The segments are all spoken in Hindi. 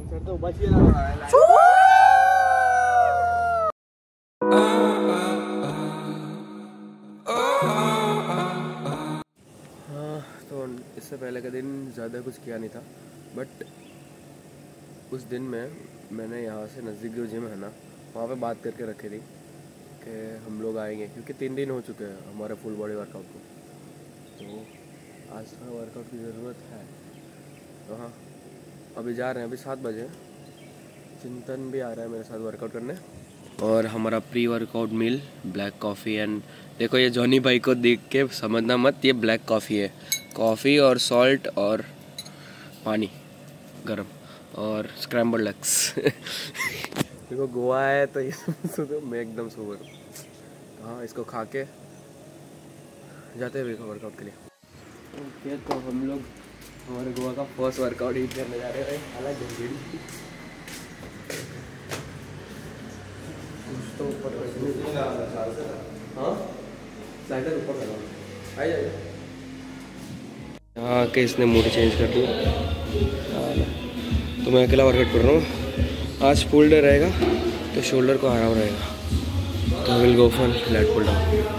तो इससे पहले का दिन ज़्यादा कुछ किया नहीं था, बट उस दिन में मैंने यहाँ से नज़दीक जो जिम है ना, वहाँ पे बात करके रखी थी कि हम लोग आएंगे, क्योंकि 3 दिन हो चुके हैं हमारे फुल बॉडी वर्कआउट को, तो आज का वर्कआउट की ज़रूरत है। तो हाँ, अभी जा रहे हैं, अभी 7 बजे। चिंतन भी आ रहा है मेरे साथ वर्कआउट करने, और हमारा pre workout meal black coffee and देखो ये जॉनी भाई को देख के समझना मत, ये ब्लैक कॉफ़ी है, कॉफ़ी और सॉल्ट और पानी गरम और स्क्रैम्बल्ड एग्स। देखो गोवा है तो ये तो मैं एकदम सोबर हूँ। हाँ, इसको खा के जाते हैं वर्कआउट के लिए। ओके, तो हम लोग हमारे गोवा का फर्स्ट वर्कआउट ही करने जा रहे हैं। हालांकि तो ऊपर हाँ स्लाइडर ऊपर लगा आ जाएगा। यहाँ के इसने मूड चेंज कर दिया, तो मैं अकेला वर्कआउट कर रहा हूँ। आज फुल डे रहेगा तो शोल्डर को आराम रहेगा, तो will go for lat pull down.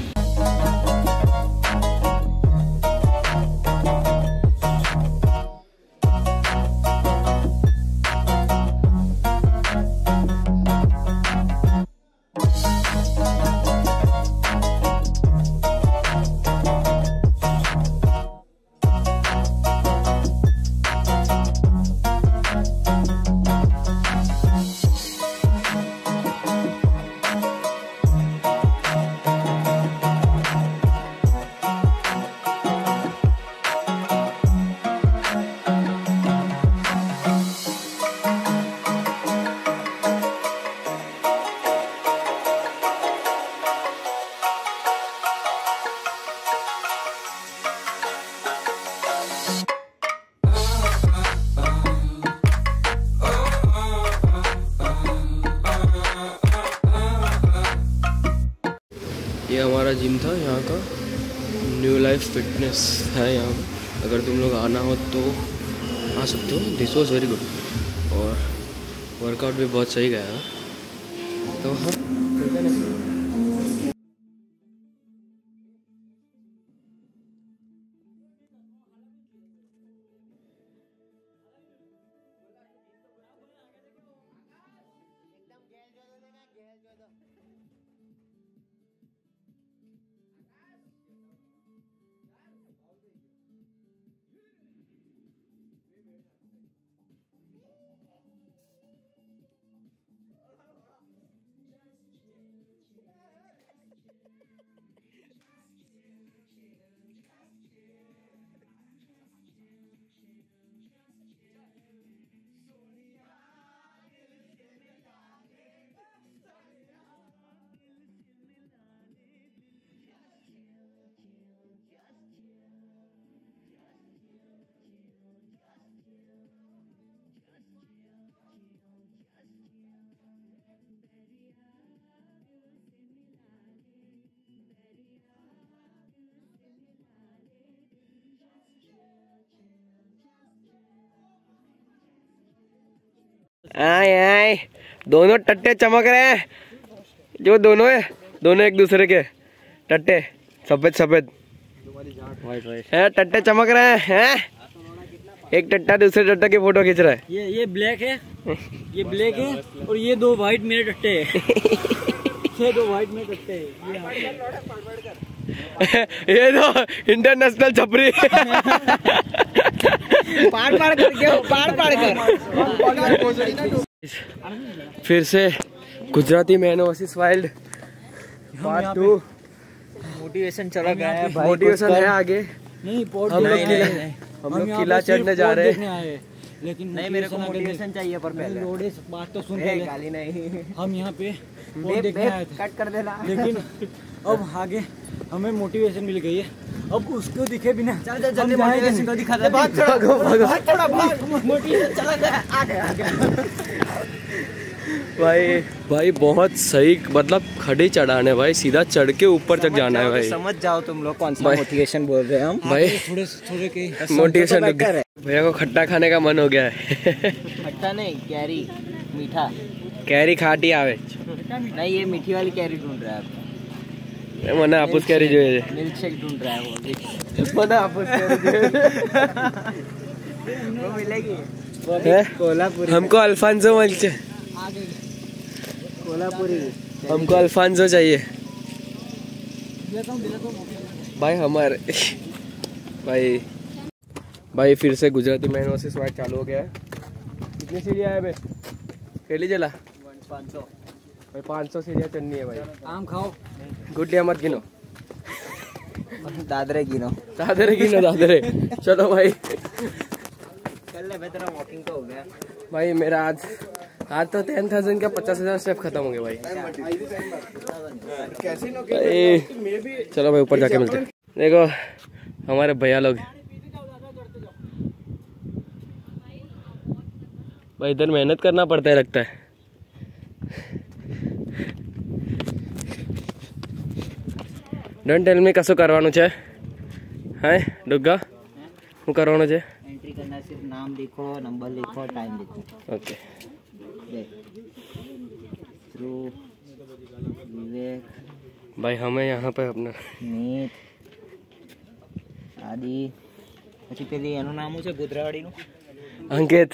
ये हमारा जिम था, यहाँ का न्यू लाइफ फिटनेस है यहाँ। अगर तुम लोग आना हो तो आ सकते हो। दिस वॉज वेरी गुड और वर्कआउट भी बहुत सही गया। तो हाँ, आए आए दोनों टट्टे चमक रहे हैं, जो दोनों है, दोनों एक दूसरे के टट्टे सफेद सफेद है, टट्टे चमक रहे हैं। एक टट्टा दूसरे टट्टा की फोटो खींच रहा है। ये ब्लैक है, ये ब्लैक है, और ये 2 वाइट मेरे टट्टे है। ये 2 वाइट मेरे टट्टे है। ये तो इंटरनेशनल छपरी पार कर फिर से गुजराती मैनो वर्सेस वाइल्ड पार्ट 2। मोटिवेशन चला गया है भाई, मोटिवेशन है आगे। नहीं हम लोग किला चढ़ने जा रहे हैं, लेकिन नहीं मेरे को मोटिवेशन चाहिए। पर पहले रोडे बात तो सुन पहले, गाली नहीं। हम यहाँ पे देखने आए थे, कट कर देना। लेकिन अब आगे हमें मोटिवेशन मिल गई है, अब उसको दिखे बिना चल जल्दी मोटिवेशन को दिखा दे। थोड़ा मोटिवेशन चला गया आगे। भाई बहुत सही, मतलब खड़े चढ़ाने भाई, सीधा चढ़ के ऊपर तक जाना है भाई। समझ जाओ तुम लोग कौन सा मोटिवेशन बोल रहे हैं हम भाई। थोड़े के मोटिवेशन भैया को खट्टा खाने का मन हो गया है। खट्टा नहीं, कैरी मीठा। कैरी खाटी आवे नहीं, ये मीठी वाली कैरी ढूंढ रहा है। मना आपूस कैरी जो है, मिल्क शेक ढूंढ रहा है वो। मना आपूस कैरी वो मिलेगी। कोल्हापुरी। हमको अल्फांसो मिलचे। कोल्हापुरी। हमको अल्फांसो चाहिए भाई हमारे। भाई फिर से गुजराती मैन वर्सेस वाइट चालू हो गया है। कितनी सीढ़ियाँ है बे? खेली चला 500 भाई, 500 सीढ़ियाँ चढ़नी है भाई। आम खाओ, गुटिया मत गिनो, दादरे गिनो। दादरे। चलो भाई, चल ले बेहतर वॉकिंग तो हो गया भाई मेरा आज तो 10,000 का 50,000 स्टेप खत्म हो गए भाई। चलो भाई ऊपर जाके मिलते हैं। देखो हमारे भैया लोग भाई, इधर मेहनत करना पड़ता है लगता है। डोंट टेल मी कसो करवानो छे है डुग्गा, હું કરવાનો છે? एंट्री करना, सिर्फ नाम लिखो, नंबर लिखो, टाइम लिखो। ओके। थ्रू विवेक भाई हमें यहाँ पे अपना मीत आदि પછી પેલી એનું નામ છે ગોધરાવાડીનું અંકિત।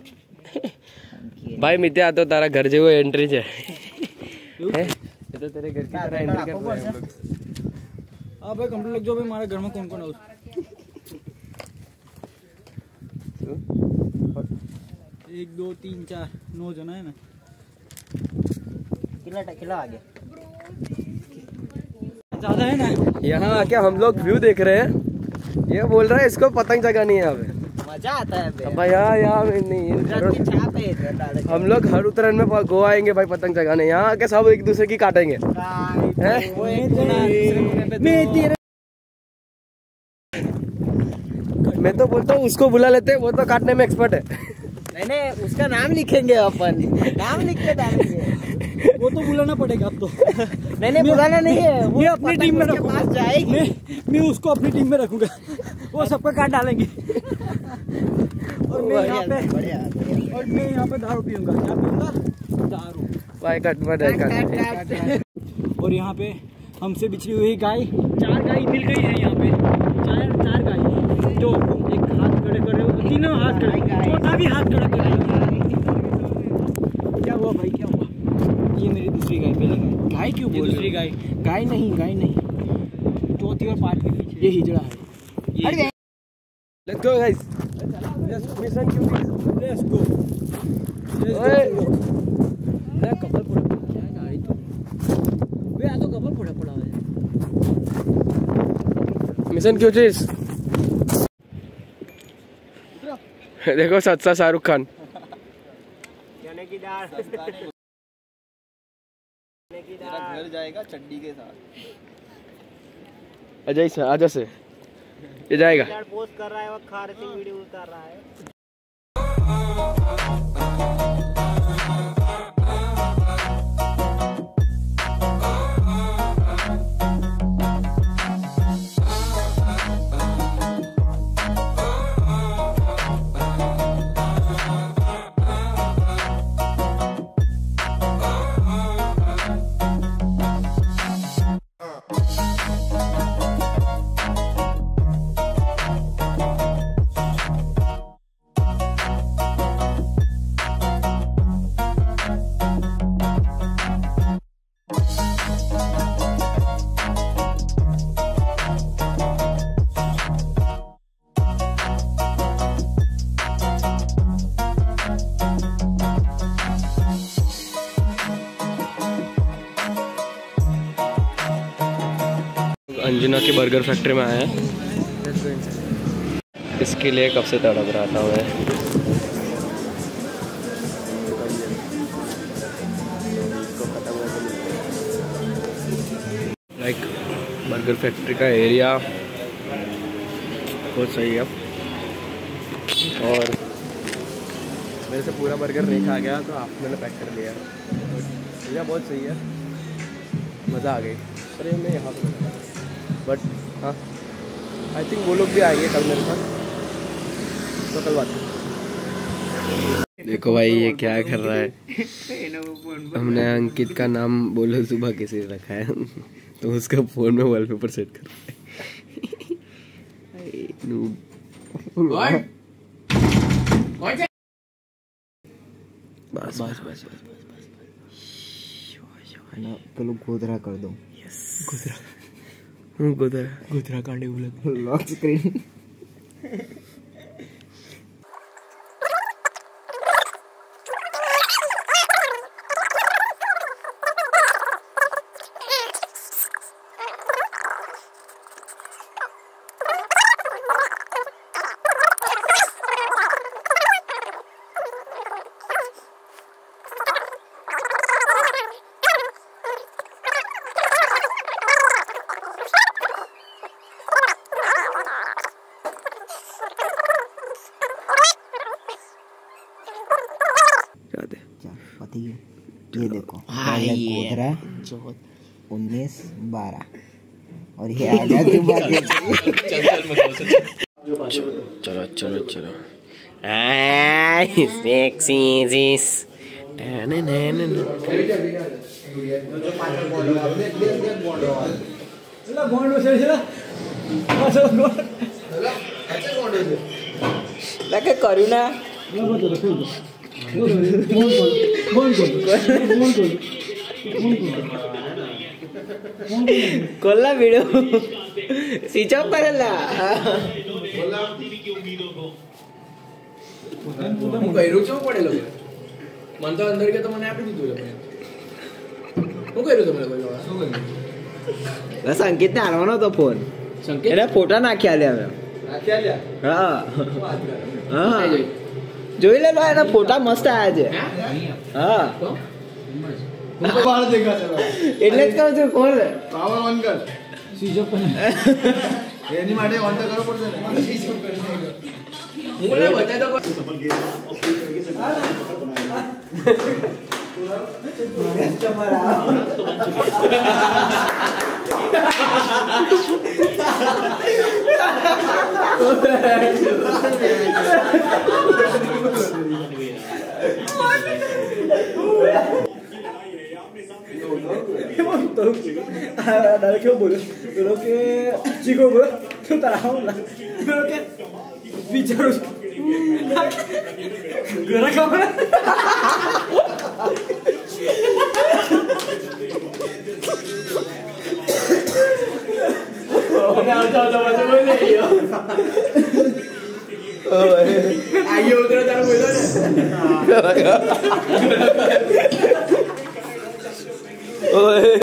भाई मित्या तो तारा घर जेवो एंट्री है, ये तो तेरे घर की तरह एंट्री कर रहे हैं हम लोग। हाँ भाई कंप्लीट लग जाओ भाई। हमारे घर में कौन कौन है? 1 2 3 4 9 जना है ना। किला आ गया ज्यादा है ना। यहाँ आके हम लोग व्यू देख रहे हैं, ये बोल रहा है इसको पतंग जगानी है यहाँ पे। मजा आता है भाई यहाँ नहीं, हम लोग हर उत्तरायण में गोवा आएंगे भाई पतंग जगाने। यहाँ आके सब एक दूसरे की काटेंगे। मैं तो बोलता हूँ उसको बुला लेते हैं, वो तो काटने में एक्सपर्ट है। नहीं, उसका नाम लिखेंगे अपन, नाम लिख के डालेंगे। वो तो बुलाना पड़ेगा अब तो। नहीं बुलाना नहीं है, वो अपनी टीम में पास जाएगी। मैं उसको अपनी टीम में रखूंगा, वो सबका काट डालेंगे। और मैं यहाँ पे दारू पीऊंगा। क्या पीऊंगा? दारू। भाई काट। और यहाँ पे हमसे बिछड़ी हुई गाय, 4 गाय मिल गई है यहाँ पे। 4 गाय, जो एक हाथ खड़े कर रहे हो, तीनों हाथ खड़े, चौथा भी हाथ खड़ा कर रहे। क्या हुआ भाई, क्या हुआ? ये मेरी दूसरी गाय, पहली गाय क्यों बोल? दूसरी गाय नहीं, चौथी और 5 के पीछे ये हिजड़ा है। Let's go guys, mission cuties, let's go. ओए कपल पड़ा क्या गाड़ी तो वे आ तो कपल पड़ा है। Mission cuties. देखो सच्चा शाहरुख खान। चने की दाल घर जाएगा चड्डी के साथ। अजय से आजा से ये जाएगा। पोस्ट कर रहा है, वो खारती वीडियो उतार रहा है। अंजना की बर्गर फैक्ट्री में आए हैं। इसके लिए कब से तड़प रहा था मैं। लाइक बर्गर फैक्ट्री का एरिया बहुत सही है। और मेरे से पूरा बर्गर नहीं खा गया तो मैंने पैक कर लिया। एरिया बहुत सही है, मज़ा आ गई। अरे मैं यहाँ पे बट हाँ आई थिंक वो लोग भी आएंगे कल मेरे साथ। तो कल बात। देखो भाई ये क्या कर रहा है। हमने अंकित का नाम बोलो सुबह किसी रखा है तो उसका फोन में वॉलपेपर सेट कर रहा है। बस बस बस बस चलो गोदरा कर दो। यस गोदरा गोदरा कांडे लॉक स्क्रीन। ये देखो गोदरा 19-12 और ये आ गया चलो चलो चलो सेक्सी जिस लगे करू ना कोल्ला वीडियो स्विच ऑफ करेला करू छो पड़े लोग मन तो अंदर के तो मैंने आपी दीधું હું કર્યું તમે લોકો સંકેત ને આલવાનો તો ફોન સંકેત એને ફોટા નાખ્યા લે અમે હા હા જોઈ લે ભાઈ એના ફોટા મસ્ત આયા છે હા એટલે જ કહું છું કોણ પાવર ઓન કર સ્વિચ ઓફ કર એની માટે ઓન તો કરવો પડશે ને સ્વિચ ઓફ કરી હું મને બતાય તો क्यों बोलो बोलो के चिको बोलो क्यों ताराओ ना बोलो के बिचारो गरा कमरा आइए उधर तारा बोलो ना ओए